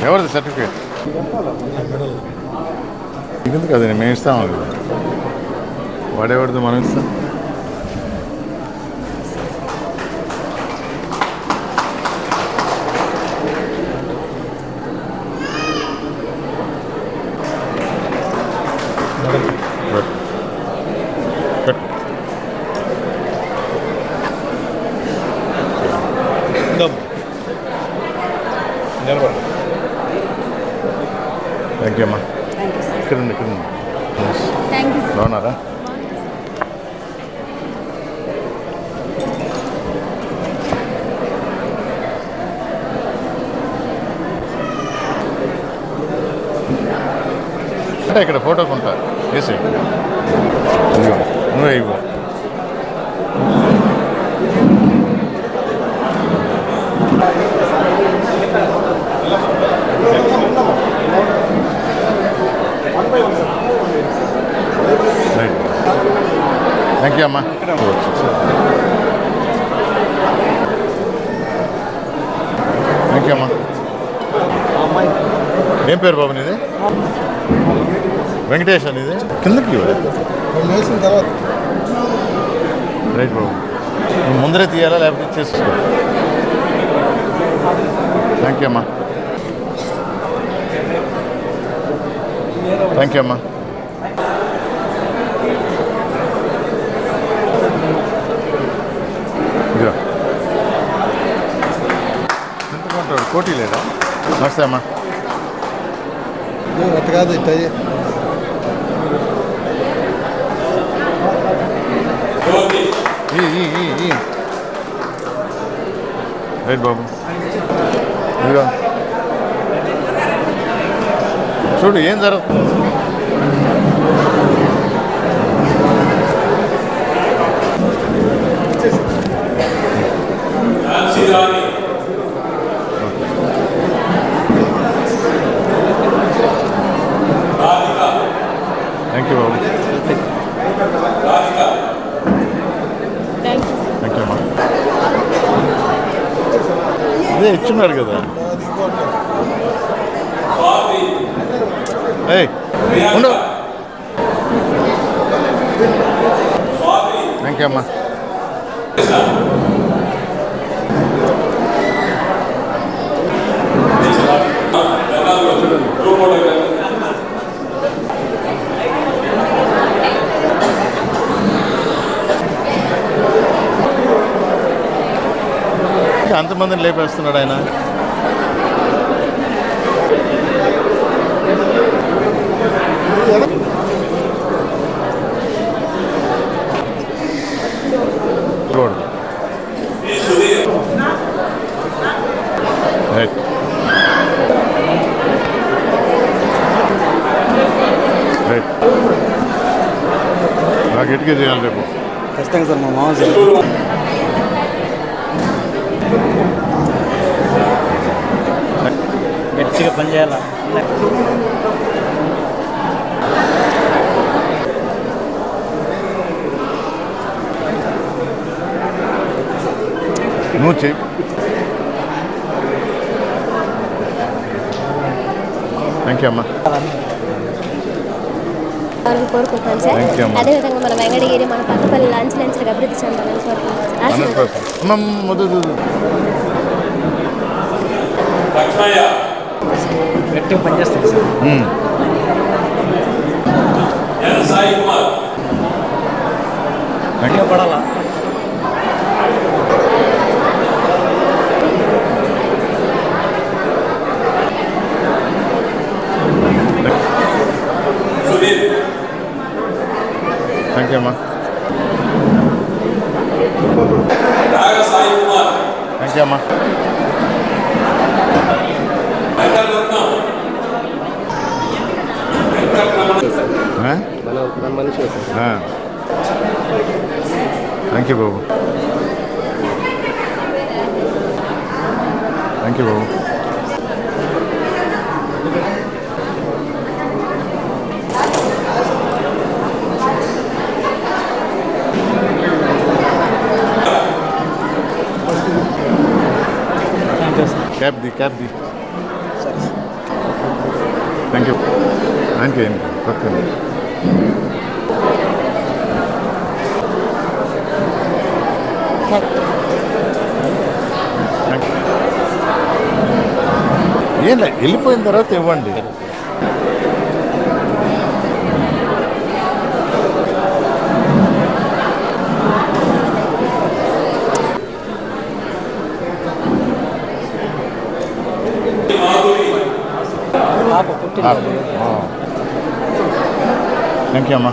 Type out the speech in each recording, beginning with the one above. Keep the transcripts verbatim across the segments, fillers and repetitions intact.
ఎవరిది సర్టిఫికేట్ ఇంకెందుకు అది మేము ఇస్తాము వాడేవాడిది మనం ఇస్తాం థ్యాంక్ యూ అమ్మా ఇక్కడ ఉంది ఇక్కడ ఉంది బాగున్నారా అంటే ఇక్కడ ఫోటోకి ఉంటా వేసి నువ్వే ఇవ్వు థ్యాంక్ యూ అమ్మా థ్యాంక్ యూ అమ్మా ఏం పేరు బాబు నీది వెంకటేష్ అని ఇది కిందకి వేసిన తర్వాత రైట్ బాబు నువ్వు ముందరే తీయాలా లేకపోతే చేసుకో థ్యాంక్ యూ అమ్మా థ్యాంక్ యూ అమ్మా ఇదిగో ఎంతకుంటాడు కోటి లేదా నమస్తే అమ్మా అట్ట కాదు ఇట్ట రైట్ బాబు ఇదిగో చూడు ఏం జరుగుతుంది థ్యాంక్ యూ బాబు థ్యాంక్ యూ అమ్మా అదే ఇచ్చున్నారు కదా ఏయ్ ఉండు థ్యాంక్ యూ అమ్మా అంతమందిని లేపేస్తున్నాడు ఆయన రైట్ రైట్ నాకు ఎటుకే చేయాలి రేపు ఖచ్చితంగా సార్ మా మామ సార్ గట్టిగా పని చేయాలా నువ్వు చెయ్యి థ్యాంక్ యూ అమ్మా కోరుకుంటాను సార్ అదేవిధంగా మన వెంకటగిరి మన పక్కపల్లి లంచ్ లంచ్లకు అభివృద్ధి చెందాలని గట్టిగా పనిచేస్తాను సార్ పడాలా థ్యాంక్ యూ అమ్మా థ్యాంక్ యూ అమ్మా థ్యాంక్ యూ బాబు థ్యాంక్ యూ బాబు कैब दी कैब दी thank you thank you okay ఏం లే వెళ్ళిపోయిన తర్వాత ఇవ్వండి. థ్యాంక్ యూ అమ్మా.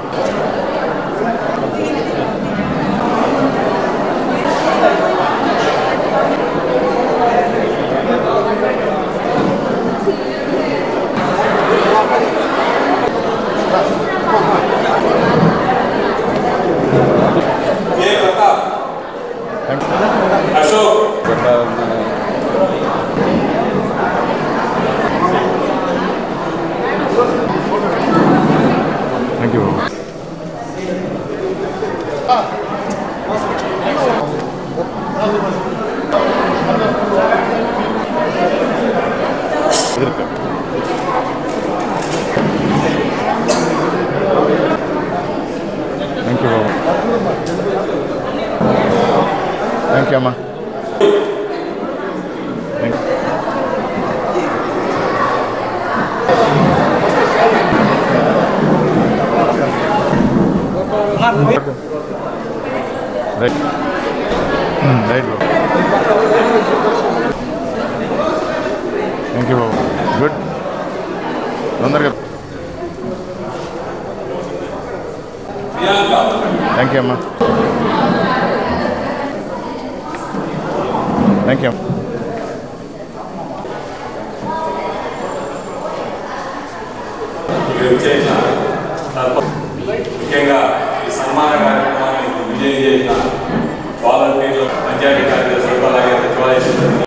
Thank you. థ్యాంక్ యూ బాబు. థ్యాంక్ యూ అమ్మా. Thank you. రైట్ రైట్ బాబు. థ్యాంక్ యూ బాబు. గుడ్ తొందరగా. థ్యాంక్ యూ అమ్మా. Thank you. ముఖ్యంగా ఈ సన్మాన కార్యక్రమాన్ని విజయం చేసిన వాలంటీర్లు, పంచాయతీ కార్యదర్శులు, అలాగే సచివాలయ